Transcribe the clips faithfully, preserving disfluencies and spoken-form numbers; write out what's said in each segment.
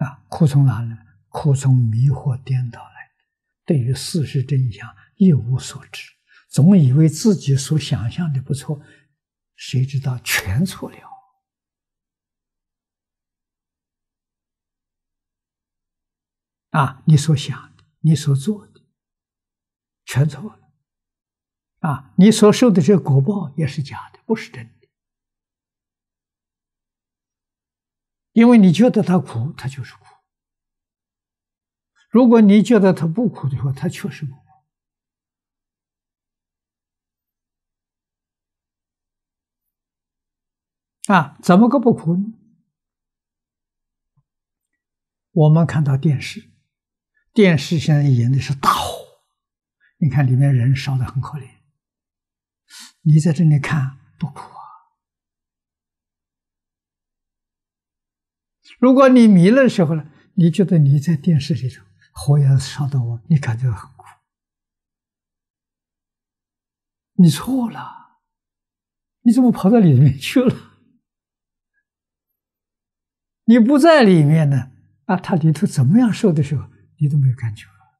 啊，苦从哪来？苦从迷惑颠倒来的，对于事实真相一无所知，总以为自己所想象的不错，谁知道全错了。啊，你所想的，你所做的，全错了。啊，你所受的这个果报也是假的，不是真的。因为你觉得它苦，它就是苦；如果你觉得它不苦的话，它确实不苦。啊，怎么个不苦呢？我们看到电视，电视现在演的是大火，你看里面人烧得很可怜，你在这里看不苦啊。如果你迷了的时候呢，你觉得你在电视里头火也烧到我，你感觉很苦，你错了，你怎么跑到里面去了？你不在里面呢，啊，它里头怎么样受的时候，你都没有感觉了，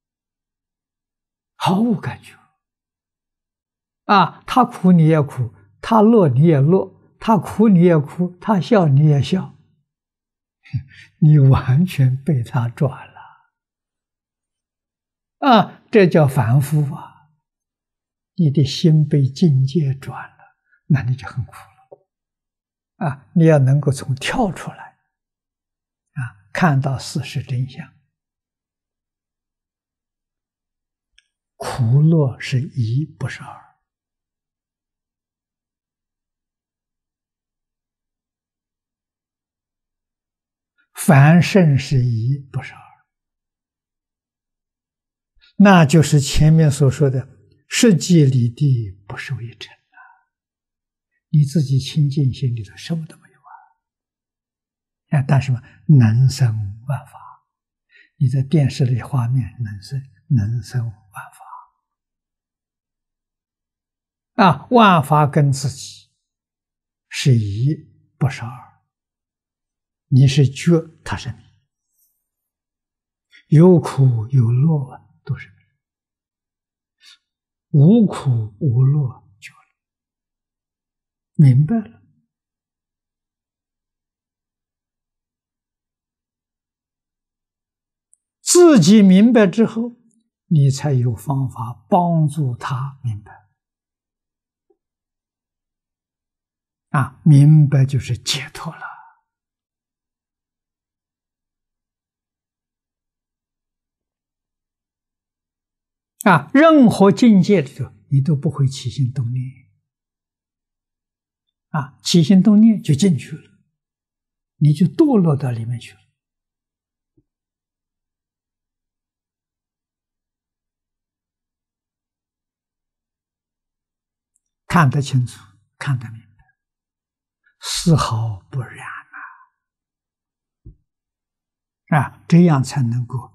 毫无感觉。啊，他苦你也苦，他乐你也乐，他哭你也哭，他笑你也笑，你完全被他转了。啊，这叫凡夫啊！你的心被境界转了，那你就很苦了。啊，你要能够从跳出来，啊，看到事实真相，苦乐是一，不是二。凡圣是一，不是二。那就是前面所说的世界里地不受一尘啊！你自己清净心里头什么都没有啊！啊，但是嘛，能生万法。你在电视里画面能生，能生万法啊！万法跟自己是一，不是二。你是觉，它是你，有苦有乐都是你，无苦无乐觉了，明白了。自己明白之后，你才有方法帮助他明白。啊，明白就是解脱了。啊，任何境界里头，你都不会起心动念。啊，起心动念就进去了，你就堕落到里面去了。看得清楚，看得明白，丝毫不染啊！啊，这样才能够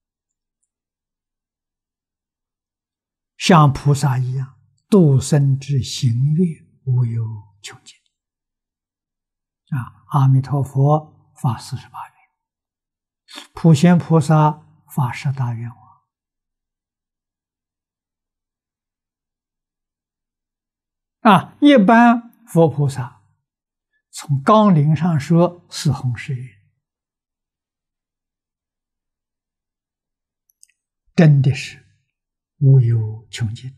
像菩萨一样，度生之行愿无有穷尽。啊，阿弥陀佛发四十八愿，普贤菩萨发十大愿望。啊，一般佛菩萨从纲领上说是弘誓愿，真的是无有穷尽。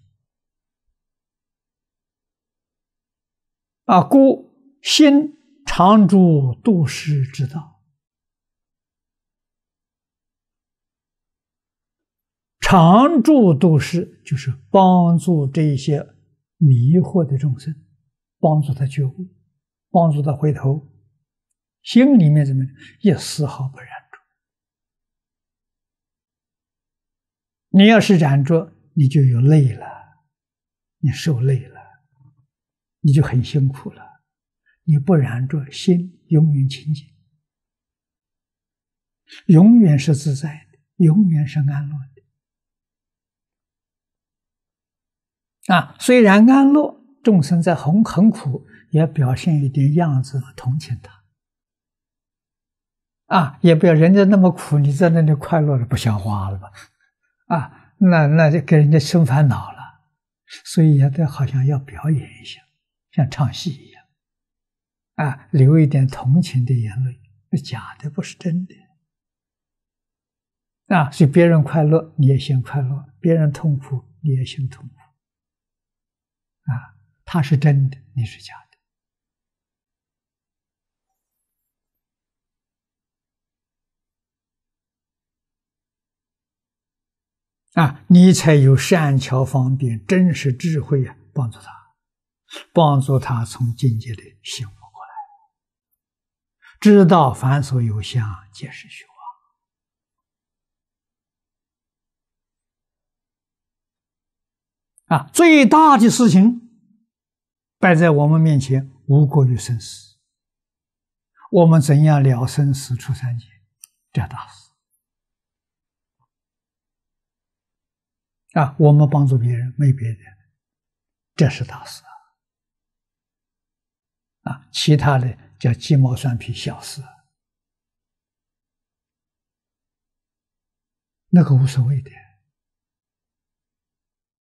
啊，故心常住度世之道，常住度世就是帮助这些迷惑的众生，帮助他觉悟，帮助他回头，心里面怎么也丝毫不染着。你要是染着，你就有累了，你受累了，你就很辛苦了。你不染着，心永远清净，永远是自在的，永远是安乐的。啊，虽然安乐，众生在很很苦，也表现一点样子同情他。 啊，也不要人家那么苦，你在那里快乐的不像话了吧？啊，那那就给人家生烦恼了。所以也得好像要表演一下，像唱戏一样，啊，留一点同情的言论，是假的，不是真的。啊，所以别人快乐你也先快乐，别人痛苦你也先痛苦。啊，他是真的，你是假的。啊，你才有善巧方便、真实智慧啊，帮助他，帮助他从境界里醒悟过来，知道凡所有相，皆是虚妄。啊，最大的事情摆在我们面前，无过于生死。我们怎样了生死出三界？这大事。啊，我们帮助别人没别的，这是大事啊！啊，其他的叫鸡毛蒜皮小事，那个无所谓的。